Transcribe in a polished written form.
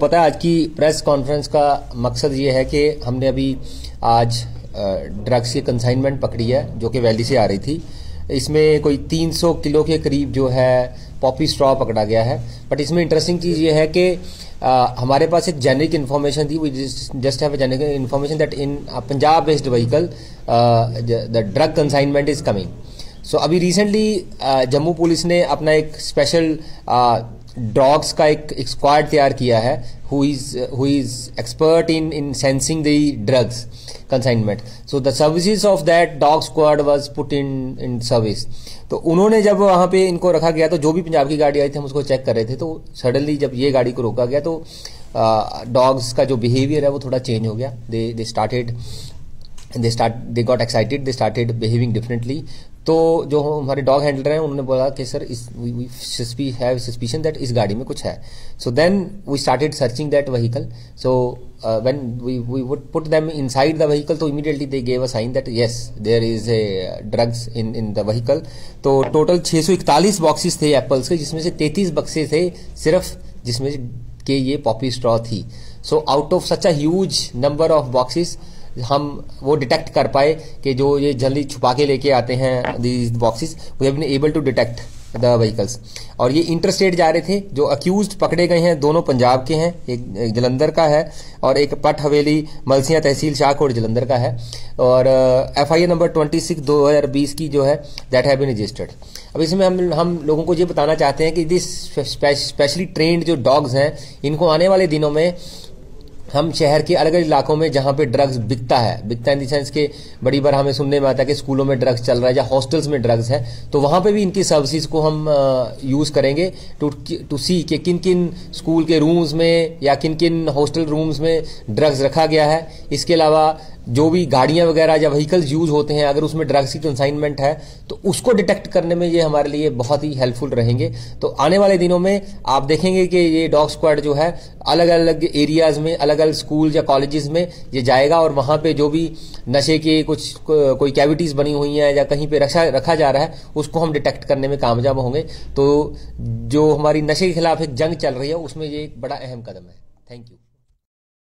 पता है आज की प्रेस कॉन्फ्रेंस का मकसद ये है कि हमने अभी आज ड्रग्स की कंसाइनमेंट पकड़ी है जो कि वैली से आ रही थी। इसमें कोई 300 किलो के करीब जो है पॉपी स्ट्रॉ पकड़ा गया है। बट इसमें इंटरेस्टिंग चीज़ ये है कि हमारे पास एक जेनरिक इन्फॉर्मेशन थी। We just have a generic information that in Punjab based vehicle the drug consignment is coming. So अभी रिसेंटली जम्मू पुलिस ने अपना एक स्पेशल डॉग्स का एक स्क्वाड तैयार किया है who is expert in sensing the drugs consignment. So the services of that dog squad was put in service. तो उन्होंने जब वहाँ पे इनको रखा गया तो जो भी पंजाब की गाड़ी आई थी हम उसको चेक कर रहे थे, तो सडनली जब ये गाड़ी को रोका गया तो डॉग्स का जो बिहेवियर है वो थोड़ा चेंज हो गया। they got excited, they started behaving differently. तो जो हमारे डॉग हैंडलर हैं उन्होंने बोला कि sir we have suspicion that इस गाड़ी में कुछ है. So then we started searching that vehicle. So when we would put them inside the vehicle, तो immediately they gave a sign that yes there is a drugs in the vehicle. तो total 641 boxes थे apples के, जिसमें से 33 बक्से थे सिर्फ जिसमें के ये पॉपी स्ट्रॉ थी. So out of such a huge number of boxes हम वो डिटेक्ट कर पाए कि जो ये जल्दी छुपा के लेके आते हैं these boxes, we have been able to detect the vehicles. और ये इंटर स्टेट जा रहे थे. जो अक्यूज्ड पकड़े गए हैं दोनों पंजाब के हैं, एक जलंधर का है और एक पट हवेली मलसियां तहसील शाहकोट जलंधर का है. और FIR नंबर 26/2020 की जो है दैट हैव बीन रजिस्टर्ड. अब इसमें हम लोगों को ये बताना चाहते हैं कि दिस स्पेशली ट्रेंड जो डॉग्स हैं इनको आने वाले दिनों में हम शहर के अलग अलग इलाकों में जहां पे ड्रग्स बिकता इन द सेंस के बड़ी बार हमें सुनने में आता है कि स्कूलों में ड्रग्स चल रहा है या हॉस्टल्स में ड्रग्स है, तो वहां पे भी इनकी सर्विसेज को हम यूज करेंगे टू सी कि किन किन स्कूल के रूम्स में या किन किन हॉस्टल रूम्स में ड्रग्स रखा गया है. इसके अलावा जो भी गाड़ियां वगैरह या व्हीकल्स यूज होते हैं अगर उसमें ड्रग्स की कंसाइनमेंट है तो उसको डिटेक्ट करने में ये हमारे लिए बहुत ही हेल्पफुल रहेंगे. तो आने वाले दिनों में आप देखेंगे कि ये डॉग स्क्वाड जो है अलग अलग एरियाज में अलग अलग स्कूल या कॉलेजेस में ये जाएगा और वहां पे जो भी नशे के कोई कैविटीज बनी हुई हैं या कहीं पे रखा जा रहा है उसको हम डिटेक्ट करने में कामयाब होंगे. तो जो हमारी नशे के खिलाफ एक जंग चल रही है उसमें ये एक बड़ा अहम कदम है. Thank you.